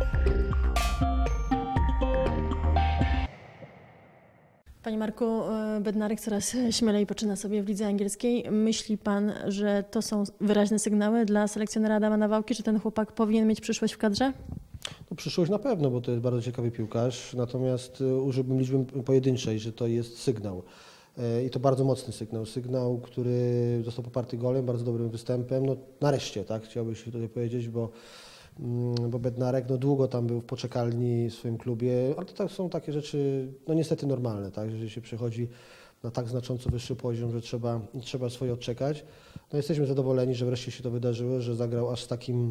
Panie Marku, Bednarek coraz śmielej poczyna sobie w lidze angielskiej. Myśli pan, że to są wyraźne sygnały dla selekcjonera Adama Nawałki, że ten chłopak powinien mieć przyszłość w kadrze? No, przyszłość na pewno, bo to jest bardzo ciekawy piłkarz, natomiast użyłbym liczby pojedynczej, że to jest sygnał. I to bardzo mocny sygnał. Sygnał, który został poparty golem, bardzo dobrym występem. No nareszcie, tak, chciałbym się tutaj powiedzieć, bo Bednarek no, długo tam był w poczekalni w swoim klubie, ale to są takie rzeczy no, niestety normalne, tak, że się przechodzi na tak znacząco wyższy poziom, że trzeba swoje odczekać. No, jesteśmy zadowoleni, że wreszcie się to wydarzyło, że zagrał aż z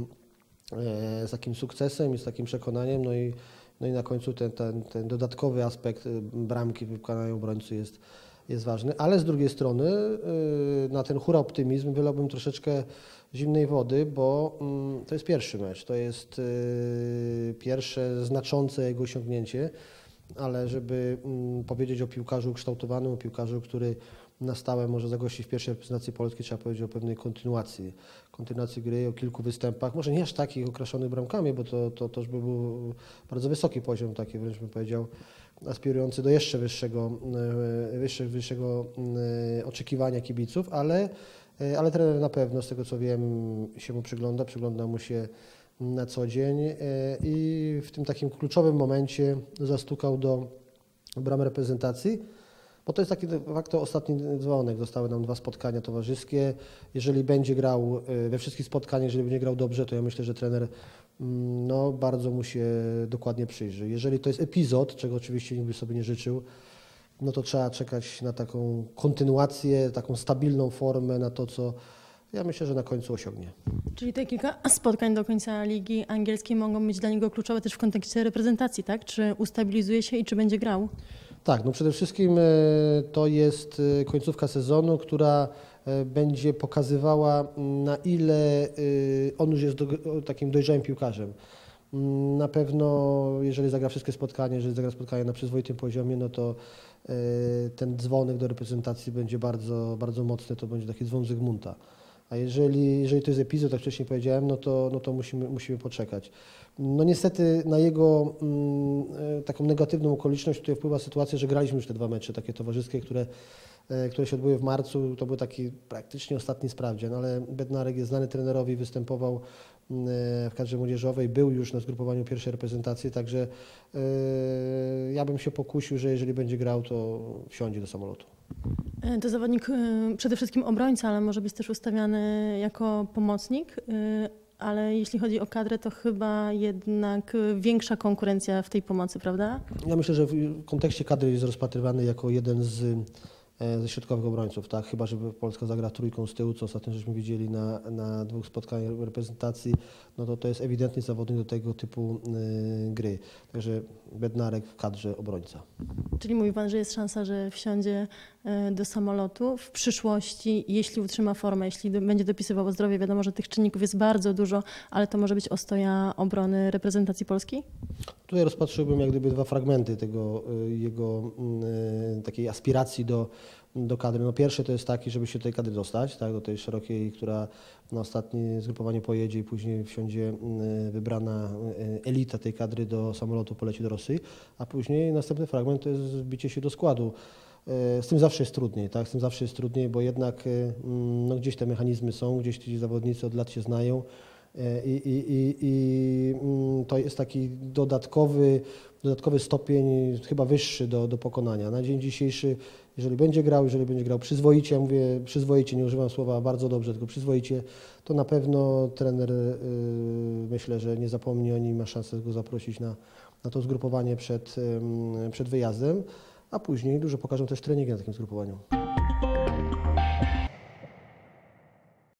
takim sukcesem i z takim przekonaniem, no i na końcu ten dodatkowy aspekt bramki w wykonaniu obrońcy jest ważny, ale z drugiej strony na ten hura optymizm wylałbym troszeczkę zimnej wody, bo to jest pierwszy mecz, to jest pierwsze znaczące jego osiągnięcie, ale żeby powiedzieć o piłkarzu ukształtowanym, o piłkarzu, który na stałe może zagościć w pierwszej reprezentacji Polski, trzeba powiedzieć o pewnej kontynuacji gry, o kilku występach, może nie aż takich okraszonych bramkami, bo to już by był bardzo wysoki poziom, taki wręcz bym powiedział, aspirujący do jeszcze wyższego oczekiwania kibiców, ale trener na pewno, z tego co wiem, się mu przygląda mu się na co dzień i w tym takim kluczowym momencie zastukał do bramy reprezentacji, bo to jest taki de facto ostatni dzwonek. Zostały nam 2 spotkania towarzyskie. Jeżeli będzie grał we wszystkich spotkaniach, jeżeli będzie grał dobrze, to ja myślę, że trener no, bardzo mu się dokładnie przyjrzy. Jeżeli to jest epizod, czego oczywiście nikt by sobie nie życzył, no to trzeba czekać na taką kontynuację, taką stabilną formę, na to, co ja myślę, że na końcu osiągnie. Czyli te kilka spotkań do końca Ligi Angielskiej mogą być dla niego kluczowe też w kontekście reprezentacji, tak? Czy ustabilizuje się i czy będzie grał? Tak, no przede wszystkim to jest końcówka sezonu, która będzie pokazywała, na ile on już jest takim dojrzałym piłkarzem. Na pewno, jeżeli zagra wszystkie spotkania, jeżeli zagra spotkania na przyzwoitym poziomie, no to ten dzwonek do reprezentacji będzie bardzo, bardzo mocny, to będzie taki dzwon Zygmunta. A jeżeli to jest epizod, jak wcześniej powiedziałem, no to musimy poczekać. No niestety na jego taką negatywną okoliczność tutaj wpływa sytuacja, że graliśmy już te 2 mecze takie towarzyskie, które się odbyły w marcu. To był taki praktycznie ostatni sprawdzian, ale Bednarek jest znany trenerowi, występował w kadrze młodzieżowej, był już na zgrupowaniu pierwszej reprezentacji, także ja bym się pokusił, że jeżeli będzie grał, to wsiądzie do samolotu. To zawodnik przede wszystkim obrońca, ale może być też ustawiany jako pomocnik, ale jeśli chodzi o kadrę, to chyba jednak większa konkurencja w tej pomocy, prawda? Ja myślę, że w kontekście kadry jest rozpatrywany jako jeden ze środkowych obrońców, tak? Chyba że Polska zagra trójką z tyłu, co ostatnio żeśmy widzieli na 2 spotkaniach reprezentacji, no to jest ewidentnie zawodnik do tego typu gry. Także Bednarek w kadrze obrońca. Czyli mówi pan, że jest szansa, że wsiądzie do samolotu w przyszłości, jeśli utrzyma formę, jeśli będzie dopisywał o zdrowie. Wiadomo, że tych czynników jest bardzo dużo, ale to może być ostoja obrony reprezentacji Polski? Tutaj rozpatrzyłbym jak gdyby 2 fragmenty tego jego takiej aspiracji do kadry. No pierwszy to jest taki, żeby się do tej kadry dostać, tak, do tej szerokiej, która na ostatnie zgrupowanie pojedzie i później wsiądzie wybrana elita tej kadry do samolotu, poleci do Rosji, a później następny fragment to jest wbicie się do składu. Z tym zawsze jest trudniej, tak? Z tym zawsze jest trudniej, bo jednak no, gdzieś te mechanizmy są, gdzieś ci zawodnicy od lat się znają i to jest taki dodatkowy stopień, chyba wyższy do pokonania. Na dzień dzisiejszy, jeżeli będzie grał przyzwoicie, ja mówię przyzwoicie, nie używam słowa bardzo dobrze, tylko przyzwoicie, to na pewno trener myślę, że nie zapomni o nim, ma szansę go zaprosić na to zgrupowanie przed wyjazdem, a później dużo pokażą też treningi na takim zgrupowaniu.